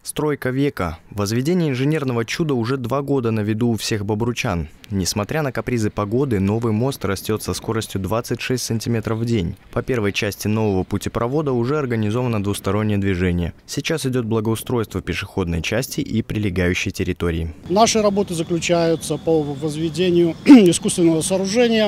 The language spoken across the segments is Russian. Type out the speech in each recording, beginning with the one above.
Стройка века. Возведение инженерного чуда уже 2 года на виду у всех бобручан. Несмотря на капризы погоды, новый мост растет со скоростью 26 сантиметров в день. По первой части нового путепровода уже организовано двустороннее движение. Сейчас идет благоустройство пешеходной части и прилегающей территории. Наши работы заключаются по возведению искусственного сооружения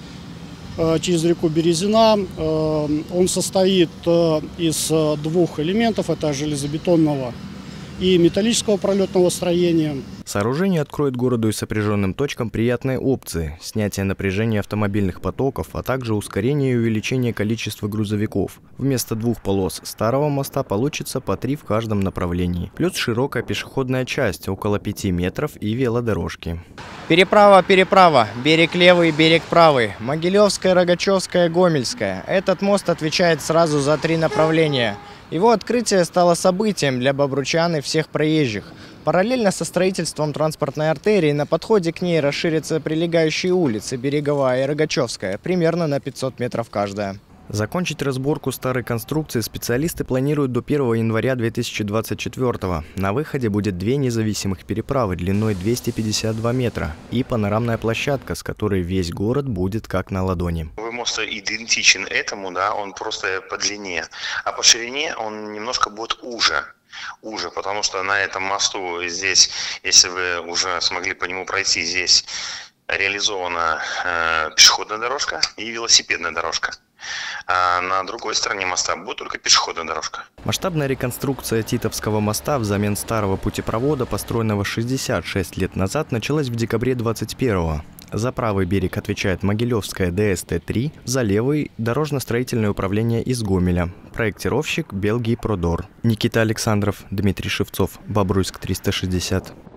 через реку Березина. Он состоит из 2 элементов. Это железобетонного и металлического пролетного строения. Сооружение откроет городу и сопряженным точкам приятные опции – снятие напряжения автомобильных потоков, а также ускорение и увеличение количества грузовиков. Вместо 2 полос старого моста получится по 3 в каждом направлении. Плюс широкая пешеходная часть, около 5 метров, и велодорожки. Переправа, берег левый, берег правый, Могилевская, Рогачевская, Гомельская. Этот мост отвечает сразу за 3 направления. Его открытие стало событием для бобручан и всех проезжих. Параллельно со строительством транспортной артерии на подходе к ней расширятся прилегающие улицы Береговая и Рогачевская, примерно на 500 метров каждая. Закончить разборку старой конструкции специалисты планируют до 1 января 2024-го. На выходе будет 2 независимых переправы длиной 252 метра и панорамная площадка, с которой весь город будет как на ладони. Мост идентичен этому, да, он просто по длине, а по ширине он немножко будет уже, потому что на этом мосту здесь, если вы уже смогли по нему пройти, здесь реализована пешеходная дорожка и велосипедная дорожка. А на другой стороне моста будет только пешеходная дорожка. Масштабная реконструкция Титовского моста взамен старого путепровода, построенного 66 лет назад, началась в декабре 2021-го. За правый берег отвечает Могилевская ДСТ-3, за левый – Дорожно-строительное управление из Гомеля. Проектировщик Белгий Продор. Никита Александров, Дмитрий Шевцов, Бобруйск 360.